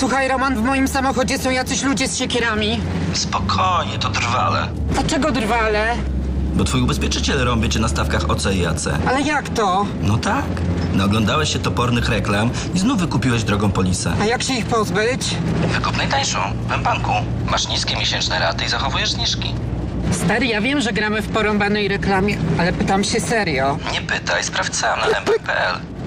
Słuchaj, Roman, w moim samochodzie są jacyś ludzie z siekierami. Spokojnie, to drwale. Dlaczego drwale? Bo twój ubezpieczyciel rąbie cię na stawkach OC i AC. Ale jak to? No tak. Naoglądałeś się topornych reklam i znów wykupiłeś drogą polisę. A jak się ich pozbyć? Wykup najtańszą, w M-Banku. Masz niskie miesięczne raty i zachowujesz zniżki. Stary, ja wiem, że gramy w porąbanej reklamie, ale pytam się serio. Nie pytaj, sprawdź sam na mbank.pl.